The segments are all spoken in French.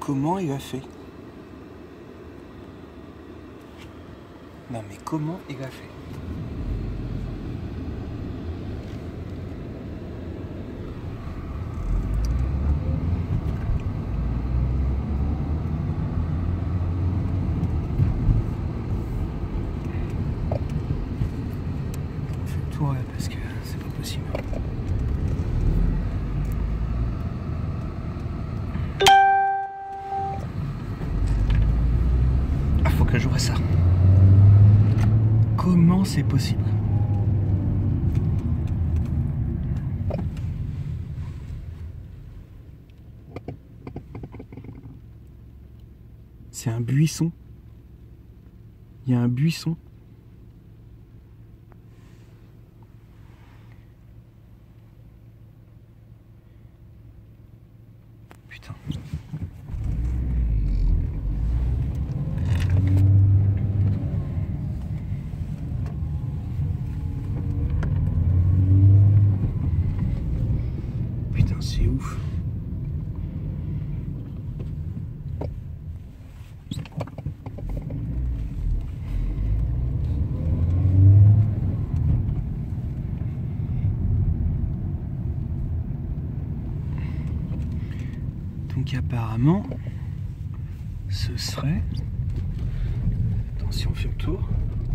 comment il a fait? Non mais comment il a fait? On fait le tour là parce que c'est pas possible. Ah, faut que je vois ça. Comment c'est possible? C'est un buisson. Il y a un buisson. Putain. Putain, c'est ouf. Donc apparemment, ce serait... Attention, on fait le tour.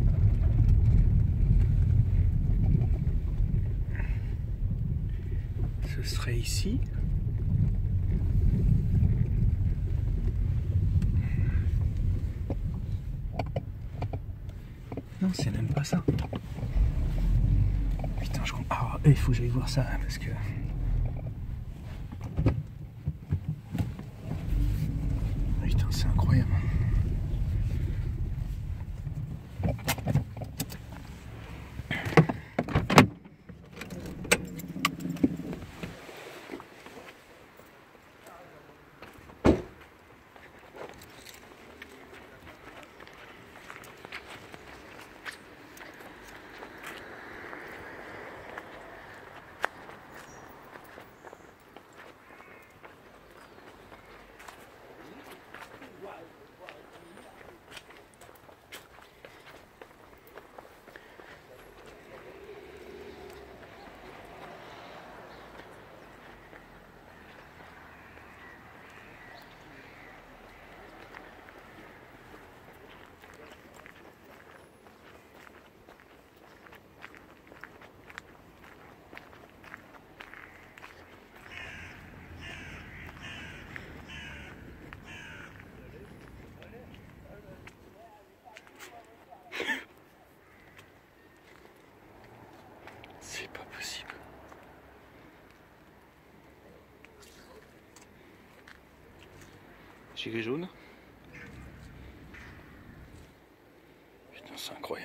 Ce serait ici. Non, c'est même pas ça. Putain, je comprends. Ah, il faut que j'aille voir ça parce que... Putain, c'est incroyable. C'est pas possible. Gilet jaune. Putain, c'est incroyable.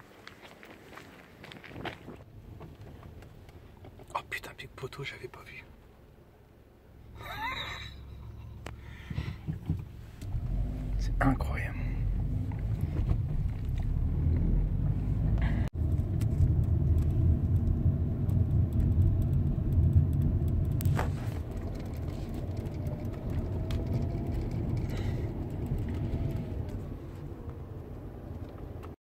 Oh putain, pic poteau, j'avais pas vu.